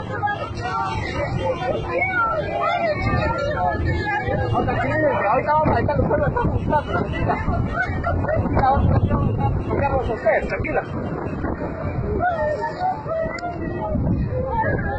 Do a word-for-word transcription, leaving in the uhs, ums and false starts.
Ahora aquí ahorita vamos a estar nosotros estamos buscando, tranquila. Tranquila, vamos a hacer, tranquila.